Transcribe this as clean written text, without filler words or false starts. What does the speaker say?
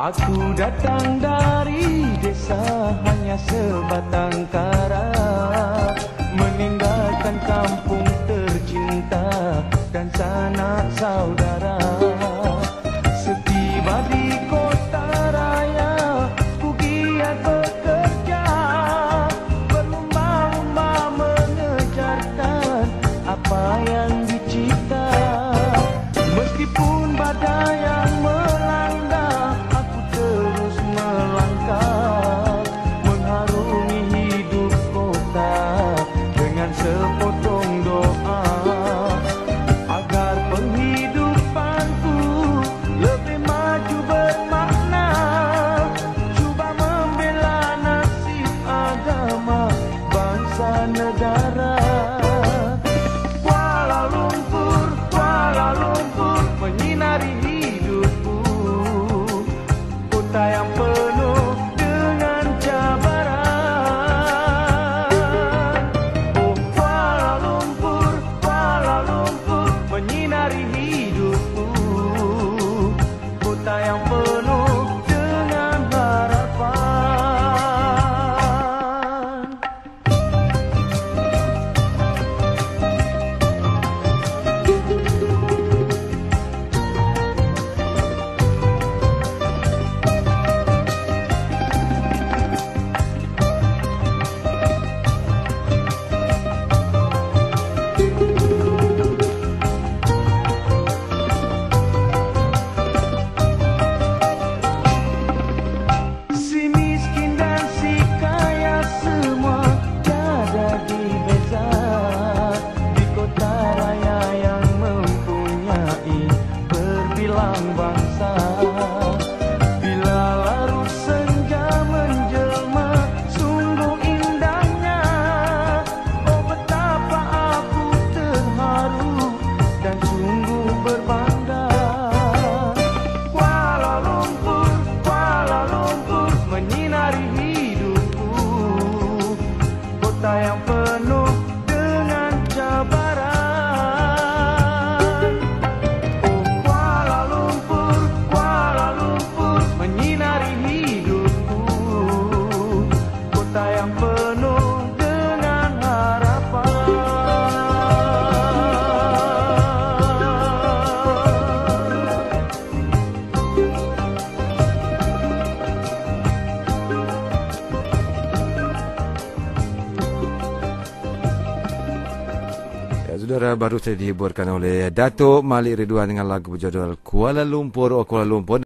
Aku datang dari desa hanya sebatang kara, meninggalkan kampung tercinta dan sanak saudara. Setiba di kota raya, ku giat bekerja, berlomba-lomba mengejarkan apa yang dicipta. Meskipun badai yang melanda, aku terus melangkah, mengharungi hidup kota dengan sepotong doa, agar penghidupanku lebih maju bermakna. Cuba membela nasib agama, bangsa negara. Kuala Lumpur menyinari hidupku, kota yang penuh dengan cabaran. Oh Kuala Lumpur menyinari hidupku, kota yang penuh dengan harapan. Bangsa bila larut senja menjelma, sungguh indahnya. Oh betapa aku terharu dan sungguh berbangga. Kuala Lumpur menyinari hidupku, kota yang penuh dengan cabaran. Yang penuh dengan harapan. Ya, saudara, baru saja dihiburkan oleh Datuk Malik Ridwan dengan lagu berjudul Kuala Lumpur.